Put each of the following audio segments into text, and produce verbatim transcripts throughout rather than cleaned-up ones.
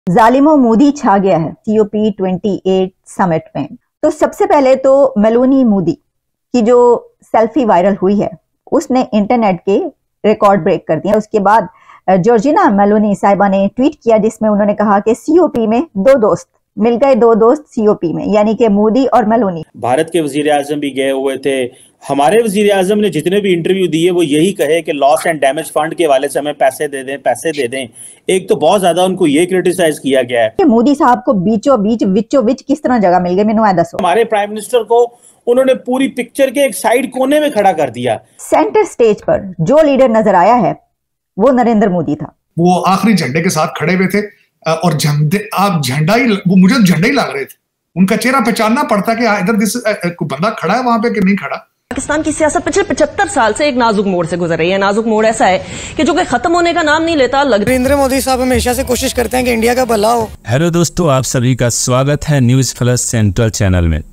जालिमो मोदी छा गया है सी ओ पी अट्ठाईस समिट में। तो सबसे पहले तो मेलोनी मोदी की जो सेल्फी वायरल हुई है उसने इंटरनेट के रिकॉर्ड ब्रेक कर दिया। उसके बाद जॉर्जिना मेलोनी साहिबा ने ट्वीट किया जिसमें उन्होंने कहा कि सी ओ पी में दो दोस्त मिल गए, दो दोस्त सी ओ पी में, यानी कि मोदी और मेलोनी। भारत के वजीर आजम भी गए हुए थे। हमारे वजीर आजम ने जितने भी इंटरव्यू दिए वो यही कहे कि लॉस एंड डैमेज फंड के हवाले से हमें पैसे दे दें, पैसे दे दें। एक तो बहुत ज्यादा उनको ये क्रिटिसाइज किया गया है कि मोदी साहब को बीचों बीच विचों बीच किस तरह जगह मिल गई, मैंने दसो। हमारे प्राइम मिनिस्टर को उन्होंने पूरी पिक्चर के एक साइड कोने में खड़ा कर दिया। सेंटर स्टेज पर जो लीडर नजर आया है वो नरेंद्र मोदी था। वो आखिरी झंडे के साथ खड़े हुए थे और झंडे आप झंडा ही वो मुझे झंडा ही लग रहे थे। उनका चेहरा पहचानना पड़ता कि इधर दिस बंदा खड़ा है वहां पे कि नहीं खड़ा। पाकिस्तान की सियासत पिछले पचहत्तर साल से एक नाजुक मोड़ से गुजर रही है। नाजुक मोड़ ऐसा है कि जो कि खत्म होने का नाम नहीं लेता। नरेंद्र मोदी साहब हमेशा से कोशिश करते हैं कि इंडिया का भला हो। हेलो दोस्तों, आप सभी का स्वागत है न्यूज प्लस सेंट्रल चैनल में।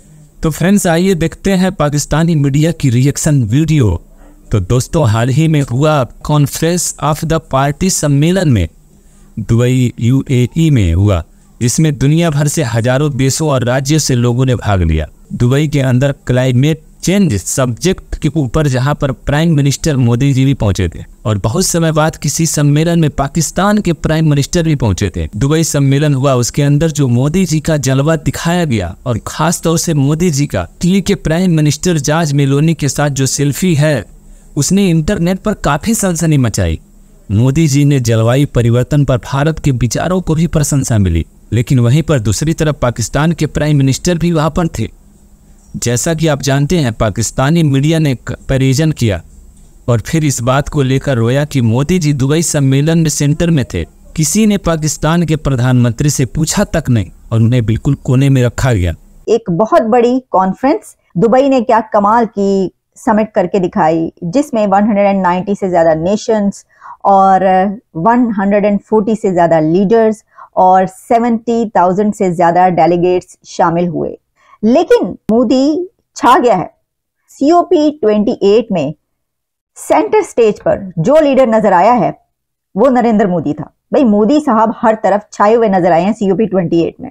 तो फ्रेंड्स, आइए देखते हैं पाकिस्तानी मीडिया की रिएक्शन वीडियो। तो दोस्तों, हाल ही में हुआ कॉन्फ्रेंस ऑफ द पार्टी सम्मेलन में दुबई यू ए ई में हुआ, जिसमें दुनिया भर से हजारों देशों और राज्यों से लोगों ने भाग लिया। दुबई के अंदर क्लाइमेट चेंज सब्जेक्ट के ऊपर जहां पर प्राइम मिनिस्टर मोदी जी भी पहुंचे थे और बहुत समय बाद किसी सम्मेलन में पाकिस्तान के प्राइम मिनिस्टर भी पहुंचे थे। दुबई सम्मेलन हुआ, उसके अंदर जो मोदी जी का जलवा दिखाया गया और खास तौर से मोदी जी का इटली के प्राइम मिनिस्टर जॉर्ज मेलोनी के साथ जो सेल्फी है उसने इंटरनेट पर काफी सनसनी मचाई। मोदी जी ने जलवायु परिवर्तन पर भारत के विचारों को भी प्रशंसा मिली, लेकिन वहीं पर दूसरी तरफ पाकिस्तान के प्राइम मिनिस्टर भी वहां पर थे। जैसा कि आप जानते हैं, पाकिस्तानी मीडिया ने कंपैरिजन किया और फिर इस बात को लेकर रोया कि मोदी जी दुबई सम्मेलन में सेंटर में थे, किसी ने पाकिस्तान के प्रधानमंत्री से पूछा तक नहीं और उन्हें बिल्कुल कोने में रखा गया। एक बहुत बड़ी कॉन्फ्रेंस दुबई ने क्या कमाल की समिट करके दिखाई, जिसमें एक सौ नब्बे से ज्यादा नेशंस और एक सौ चालीस से ज्यादा लीडर्स और सत्तर हज़ार से ज्यादा डेलीगेट्स शामिल हुए। लेकिन मोदी छा गया है सी ओ पी अट्ठाईस में। सेंटर स्टेज पर जो लीडर नजर आया है वो नरेंद्र मोदी था। भाई, मोदी साहब हर तरफ छाए हुए नजर आए हैं सी ओ पी अट्ठाईस में।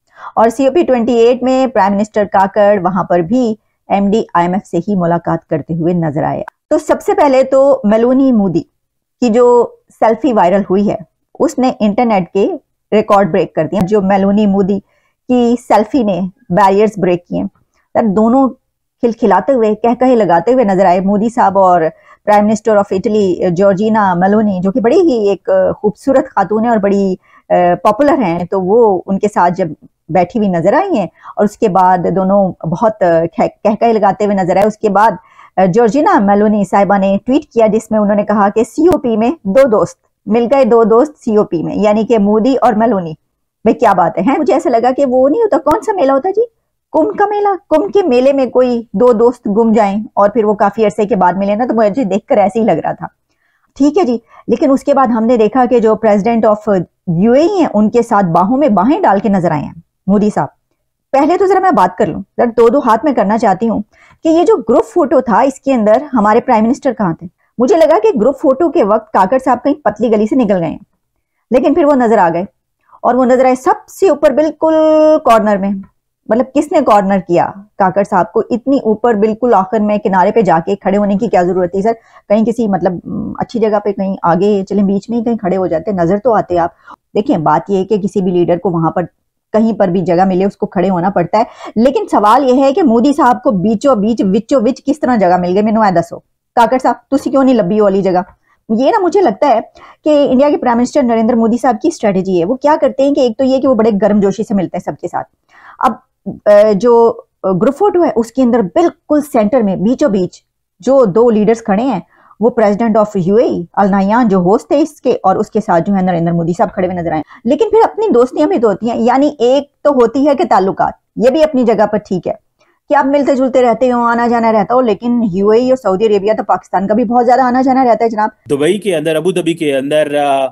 और सी ओ पी अट्ठाईस में प्राइम मिनिस्टर काकड़ वहां पर भी M D I M F से ही मुलाकात करते हुए नजर आया। तो सबसे पहले तो मेलोनी मोदी की जो सेल्फी वायरल हुई है उसने इंटरनेट के रिकॉर्ड ब्रेक कर दिया। जो मेलोनी मोदी की सेल्फी ने बैरियर्स ब्रेक किए, तब दोनों खिलखिलाते हुए कह कहे लगाते हुए नजर आए। मोदी साहब और prime minister of Italy Georgina Meloni, जो कि बड़ी ही एक खूबसूरत खातून है और बड़ी पॉपुलर हैं, तो वो उनके साथ जब बैठी हुई नजर आई हैं और उसके बाद दोनों बहुत कह कहे लगाते हुए नजर आए। उसके बाद जॉर्जिना मेलोनी साहिबा ने ट्वीट किया जिसमें उन्होंने कहा कि सी ओ पी में दो दोस्त मिल गए, दो दोस्त सी ओ पी में, यानी कि मोदी और मेलोनी। भाई, क्या बात है। मुझे ऐसा लगा कि वो नहीं होता, कौन सा मेला होता जी, कुंभ का मेला। कुंभ के मेले में कोई दो दोस्त गुम जाएं और फिर वो काफी अरसे के बाद मिले ना, तो मुझे देखकर ऐसे ही लग रहा था। ठीक है जी। लेकिन उसके बाद हमने देखा कि जो president of U A E हैं उनके साथ बाहों में बाहें डाल के नजर आए हैं मोदी साहब। पहले तो जरा मैं बात कर लूं, जरा दो दो हाथ में करना चाहती हूँ कि ये जो ग्रुप फोटो था इसके अंदर हमारे प्राइम मिनिस्टर कहाँ थे। मुझे लगा कि ग्रुप फोटो के वक्त काकड़ साहब कहीं पतली गली से निकल गए हैं, लेकिन फिर वो नजर आ गए और वो नजर आए सबसे ऊपर बिल्कुल कॉर्नर में। मतलब किसने कॉर्नर किया काकड़ साहब को इतनी ऊपर, बिल्कुल आखिर में किनारे पे जाके खड़े होने की क्या जरूरत थी सर? कहीं किसी मतलब अच्छी जगह पे कहीं आगे चले, बीच में ही कहीं खड़े हो जाते, नजर तो आते आप। देखिए, बात यह है कि किसी भी लीडर को वहां पर कहीं पर भी जगह मिले उसको खड़े होना पड़ता है, लेकिन सवाल यह है कि मोदी साहब को बीचों बीच विचों विच किस तरह जगह मिल गई, मैंने दसो। काकड़ साहब तुसी क्यों नहीं लब्बी वाली जगह? ये ना मुझे लगता है कि इंडिया के प्राइम मिनिस्टर नरेंद्र मोदी साहब की स्ट्रेटेजी है। वो क्या करते हैं कि एक तो ये कि वो बड़े गर्मजोशी से मिलते हैं सबके साथ। अब जो ग्रुप फोटो है उसके अंदर बिल्कुल सेंटर में बीचों बीच जो दो लीडर्स खड़े हैं वो president of U A E Al Nahyan जो होस्ट थे इसके, और उसके साथ जो है नरेंद्र मोदी साहब खड़े हुए नजर आए। लेकिन फिर अपनी दोस्तियां भी तो होती हैं, यानी एक तो होती है कि ताल्लुकात, ये भी अपनी जगह पर ठीक है कि आप मिलते जुलते रहते हो, आना जाना रहता हो, लेकिन यू ए ई और सऊदी अरेबिया तो पाकिस्तान का भी बहुत ज्यादा आना जाना रहता है जनाब। दुबई के अंदर, अबू धाबी के अंदर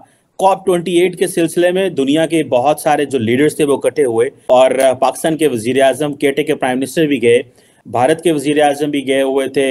कॉप अट्ठाईस के सिलसिले में दुनिया के बहुत सारे जो लीडर्स थे वो इकट्ठे हुए और पाकिस्तान के वजीर आजम, केटे के प्राइम मिनिस्टर भी गए, भारत के वजीर आजम भी गए हुए थे।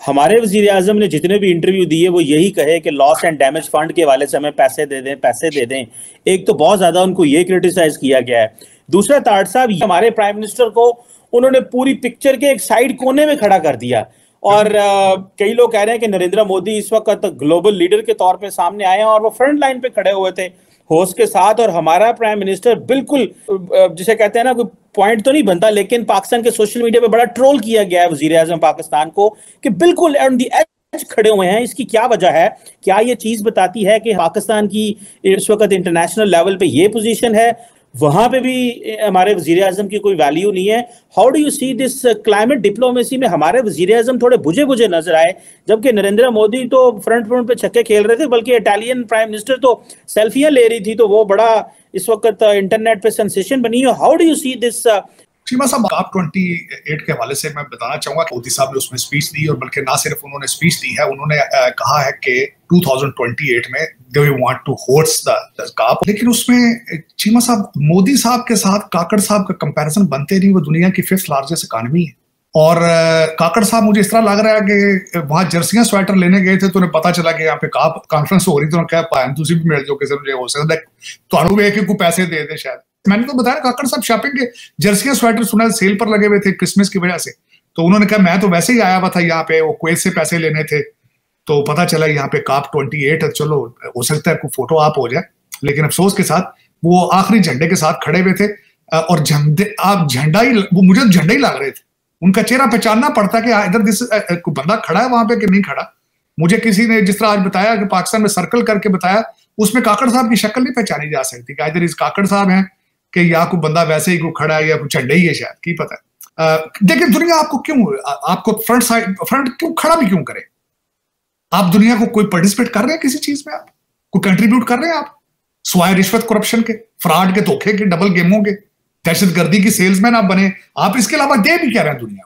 हमारे वजीर आजम ने जितने भी इंटरव्यू दिए वो यही कहे कि लॉस एंड डैमेज फंड के वाले से हमें पैसे दे दें पैसे दे दें। एक तो बहुत ज्यादा उनको ये क्रिटिसाइज किया गया है। दूसरा, ताड़ साहब, हमारे प्राइम मिनिस्टर को उन्होंने पूरी पिक्चर के एक साइड कोने में खड़ा कर दिया और आ, कई लोग कह रहे हैं कि नरेंद्र मोदी इस वक्त ग्लोबल लीडर के तौर पे सामने आए हैं और वो फ्रंट लाइन पे खड़े हुए थे होस्ट के साथ, और हमारा प्राइम मिनिस्टर बिल्कुल जिसे कहते हैं ना, कोई पॉइंट तो नहीं बनता, लेकिन पाकिस्तान के सोशल मीडिया पे बड़ा ट्रोल किया गया है वजीर आजम पाकिस्तान को कि बिल्कुल ऑन दी एज खड़े हुए हैं। इसकी क्या वजह है? क्या ये चीज बताती है कि पाकिस्तान की इस वक्त इंटरनेशनल लेवल पे ये पोजीशन है, वहां पे भी हमारे वजीर आजम की कोई वैल्यू नहीं है? How do you see this climate diplomacy में हमारे वजीर आजम थोड़े बुझे बुझे नजर आए, जबकि नरेंद्र मोदी तो फ्रंट फ्रंट पे छक्के खेल रहे थे, बल्कि इटालियन प्राइम मिनिस्टर तो सेल्फियां ले रही थी, तो वो बड़ा इस वक्त इंटरनेट पे सेंसेशन बनी है। How do you see this? Cheema साहब, कॉप अट्ठाईस के हवाले से मैं बताना चाहूंगा कि मोदी साहब ने उसमें स्पीच दी, और बल्कि ना सिर्फ उन्होंने स्पीच दी है, उन्होंने आ, कहा है कि दो हज़ार अट्ठाईस में they want to host the COP. लेकिन उसमें चीमा साहब, मोदी साहब के साथ काकड़ साहब का कंपैरिजन बनते नहीं। वो दुनिया की फिफ्थ लार्जेस्ट इकॉनमी है, और काकड़ साहब मुझे इस तरह लग रहा है कि वहां जर्सियां स्वेटर लेने गए थे तो उन्हें पता चला कि यहाँ पे कॉप कॉन्फ्रेंस हो रही थी, तो क्या पाया तुम भी मिल जाओ किसी मुझे हो सकता है तो एक को पैसे दे दे शायद। मैंने तो बताया काकड़ साहब शॉपिंग के जर्सियां स्वेटर सुना सेल पर लगे हुए थे क्रिसमस की वजह से, तो उन्होंने कहा मैं तो वैसे ही आया हुआ था यहाँ पे, वो कुवैत से पैसे लेने थे, तो पता चला यहाँ पे कॉप अट्ठाईस है। चलो हो सकता है कोई फोटो आप हो जाए, लेकिन अफसोस के साथ वो आखिरी झंडे के साथ खड़े हुए थे, और झंडे आप झंडा ही वो मुझे झंडा ही लग रहे थे। उनका चेहरा पहचानना पड़ता कि इधर दिस कोई बंदा खड़ा है वहां पे कि नहीं खड़ा। मुझे किसी ने जिस तरह आज बताया कि पाकिस्तान में सर्कल करके बताया, उसमें काकड़ साहब की शक्ल नहीं पहचानी जा सकती कि इधर इस काकड़ साहब हैं कि या कोई बंदा वैसे ही कोई खड़ा है या कोई झंडे ही है शायद, की पता है। देखिए दुनिया आपको क्यों आपको फ्रंट साइड फ्रंट क्यों खड़ा भी क्यों करे? आप दुनिया को कोई पार्टिसिपेट कर रहे हैं किसी चीज में? आप कोई कंट्रीब्यूट कर रहे हैं? आप स्वाय रिश्वत करप्शन के, फ्रॉड के, धोखे के, डबल गेमों के, दहशतगर्दी की सेल्समैन आप बने? आप इसके अलावा दे भी क्या रहे हैं दुनिया?